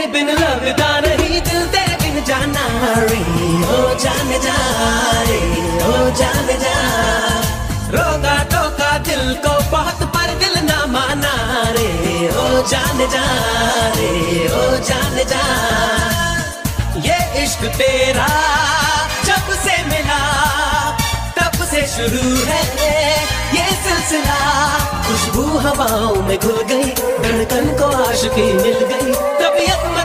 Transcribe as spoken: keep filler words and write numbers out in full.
बिन लगता नहीं, दिल तेरे बिन जाना रे ओ जान जा रे ओ जान जा। रोका टोका दिल को बहुत पर दिल ना माना रे ओ जान जा रे ओ जान जा। ये इश्क तेरा जब से मिला तब से शुरू है ये सिलसिला। खुशबू हवाओं में घुल गई, धड़कन को आशिकी मिल गई, तबीयत